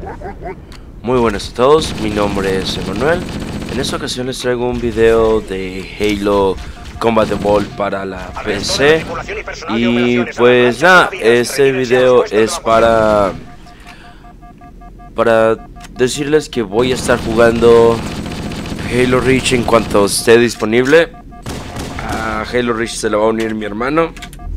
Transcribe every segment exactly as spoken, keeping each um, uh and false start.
Muy buenas a todos, mi nombre es Emanuel. En esta ocasión les traigo un video de Halo Combat Evolved para la P C. Y pues nada, este video es para Para decirles que voy a estar jugando Halo Reach en cuanto esté disponible. A Halo Reach se le va a unir mi hermano.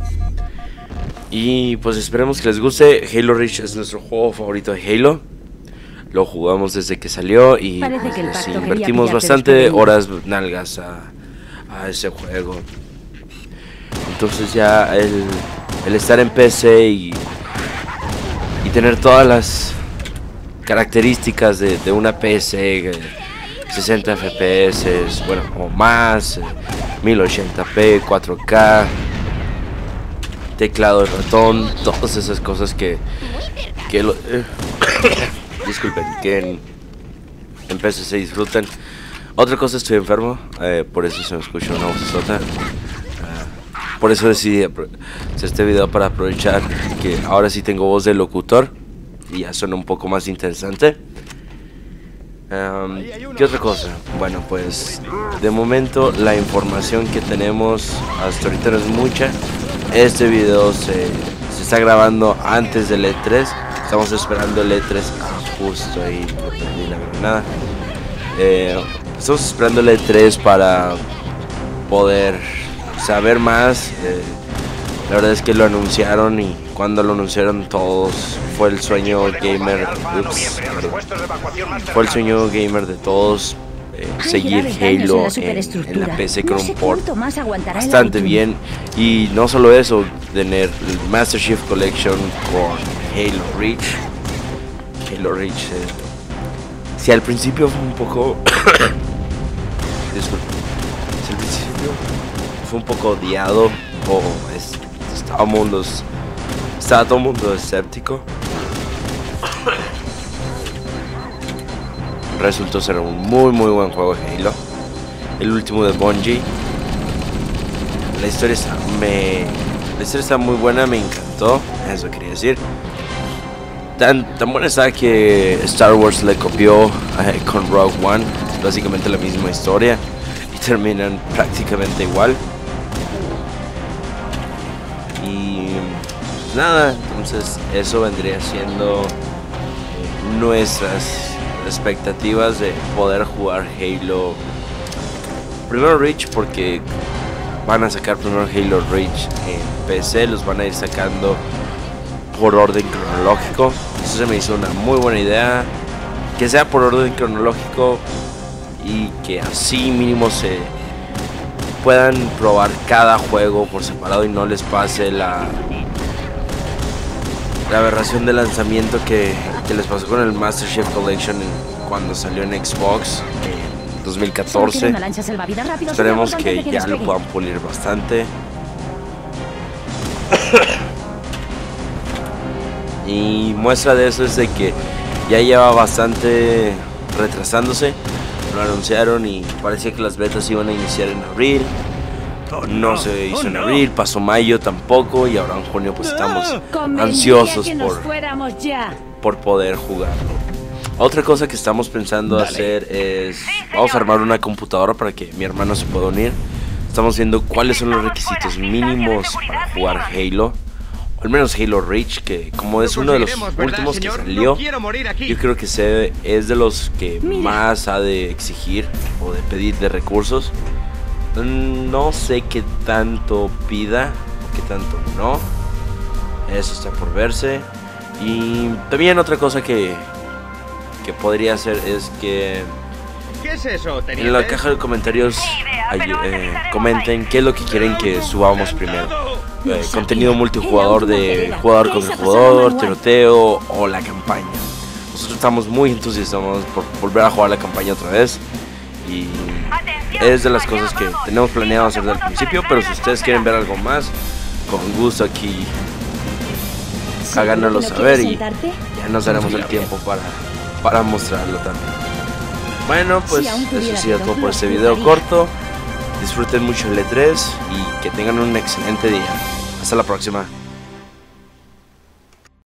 Y pues esperemos que les guste. Halo Reach es nuestro juego favorito de Halo. Lo jugamos desde que salió y pues, invertimos bastante horas nalgas a, a ese juego. Entonces ya el, el estar en P C y, y tener todas las características de, de una P C, sesenta F P S, bueno, o más, mil ochenta p, cuatro K, teclado de ratón, todas esas cosas que, que lo, eh, disculpen, que en, en P C se disfrutan. Otra cosa, estoy enfermo, eh, por eso se me escucha una vocesota. Uh, por eso decidí hacer este video, para aprovechar que ahora sí tengo voz de locutor y ya suena un poco más interesante. Um, ¿Qué otra cosa? Bueno, pues de momento la información que tenemos hasta ahorita no es mucha. Este video se, se está grabando antes del E tres. Estamos esperando el E tres. Ah, justo ahí lo perdí la granada. Eh, estamos esperando el E tres para poder saber más. Eh, la verdad es que lo anunciaron y cuando lo anunciaron todos fue el sueño gamer. Ups, fue el sueño gamer de todos. Eh, seguir Halo en, en la P C con un port bastante bien. Y no solo eso, tener el Master Chief Collection con Halo Reach. Halo Reach eh, si al principio fue un poco disculpe, si al principio fue un poco odiado o es, estaba, mundos, estaba todo el mundo escéptico, resultó ser un muy muy buen juego de Halo, el último de Bungie. La historia está, me, la historia está muy buena, me encantó, eso quería decir. Tan, tan buena está que Star Wars le copió eh, con Rogue One. Es básicamente la misma historia y terminan prácticamente igual. Y pues nada, entonces eso vendría siendo eh, nuestras expectativas de poder jugar Halo. Primero Reach, porque van a sacar primero Halo Reach en P C, los van a ir sacando por orden cronológico. Eso se me hizo una muy buena idea, que sea por orden cronológico y que así mínimo se puedan probar cada juego por separado y no les pase la la aberración de lanzamiento que, que les pasó con el Master Chief Collection cuando salió en Xbox en dos mil catorce. Esperemos que ya lo puedan pulir bastante. Y muestra de eso es de que ya lleva bastante retrasándose. Lo anunciaron y parecía que las betas iban a iniciar en abril. No se hizo en abril, pasó mayo tampoco, y ahora en junio pues estamos ansiosos por, por poder jugarlo. Otra cosa que estamos pensando hacer es, vamos a armar una computadora para que mi hermano se pueda unir. Estamos viendo cuáles son los requisitos mínimos para jugar Halo, al menos Halo Reach, que como es uno de los últimos que salió, yo creo que se, es de los que más ha de exigir o de pedir de recursos. No sé qué tanto pida o qué tanto no, eso está por verse. Y también otra cosa que, que podría hacer es que ¿qué es eso, teniente? En la caja de comentarios eh, comenten qué es lo que quieren que subamos primero. Eh, contenido multijugador de jugador contra jugador, tiroteo o la campaña. Nosotros estamos muy entusiasmados por volver a jugar la campaña otra vez y es de las cosas que tenemos planeado hacer desde el principio, pero si ustedes quieren ver algo más, con gusto aquí háganoslo saber y ya nos daremos el tiempo para, para mostrarlo también. Bueno, pues eso ha sido todo por este video corto. Disfruten mucho el E tres y que tengan un excelente día. Hasta la próxima.